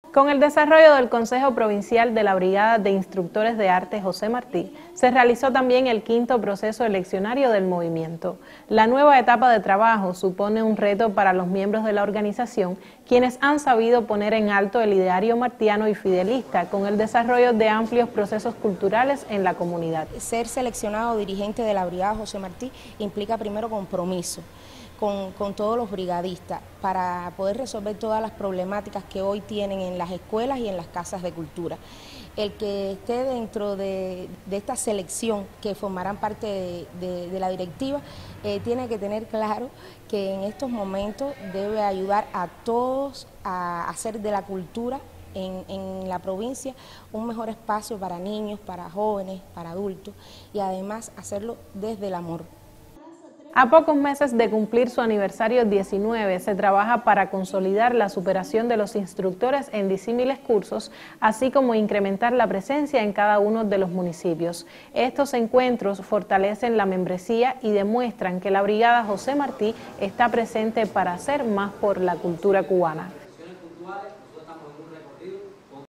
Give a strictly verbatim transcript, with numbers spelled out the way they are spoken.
Con el desarrollo del Consejo Provincial de la Brigada de Instructores de Arte José Martí, se realizó también el quinto proceso eleccionario del movimiento. La nueva etapa de trabajo supone un reto para los miembros de la organización, quienes han sabido poner en alto el ideario martiano y fidelista con el desarrollo de amplios procesos culturales en la comunidad. Ser seleccionado dirigente de la Brigada José Martí implica primero compromiso Con, con todos los brigadistas para poder resolver todas las problemáticas que hoy tienen en las escuelas y en las casas de cultura. El que esté dentro de, de esta selección que formarán parte de, de, de la directiva eh, tiene que tener claro que en estos momentos debe ayudar a todos a hacer de la cultura En, en la provincia un mejor espacio para niños, para jóvenes, para adultos y además hacerlo desde el amor. A pocos meses de cumplir su aniversario diecinueve, se trabaja para consolidar la superación de los instructores en disímiles cursos, así como incrementar la presencia en cada uno de los municipios. Estos encuentros fortalecen la membresía y demuestran que la Brigada José Martí está presente para hacer más por la cultura cubana.